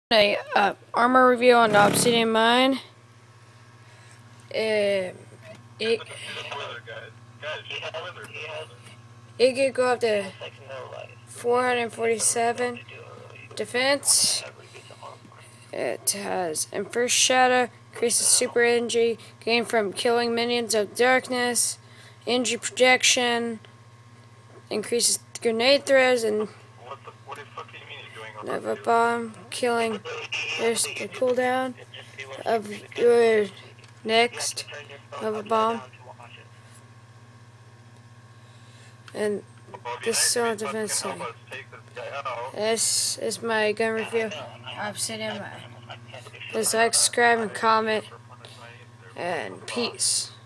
A armor review on the Obsidian Mine. It can go up to 447 defense. It has First Shadow, increases super energy gained from killing minions of darkness, energy projection, increases grenade throws, and Nova Bomb killing. There's the cooldown of your next Nova Bomb. And this is all defense side. This is my gun review. Obsidian Mine. Please like, subscribe, and comment. And peace.